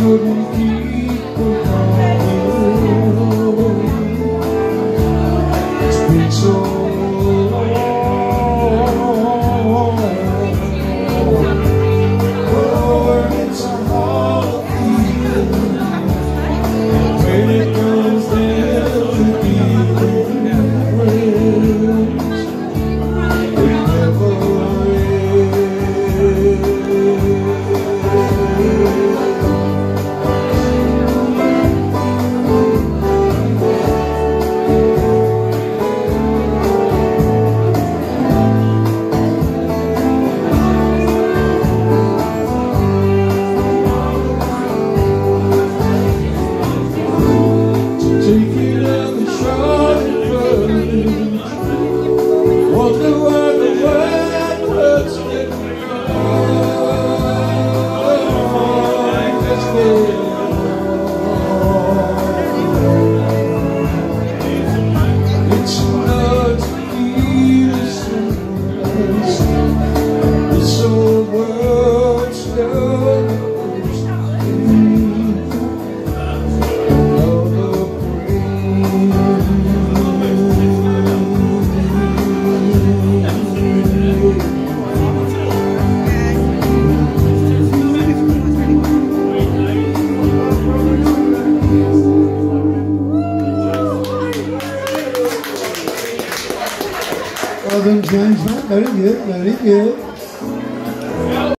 couldn't keep the promise. It's been so long. Oh, and it's a hard feeling when it comes down to being friends. It never well done, James, mate. Very good, very good.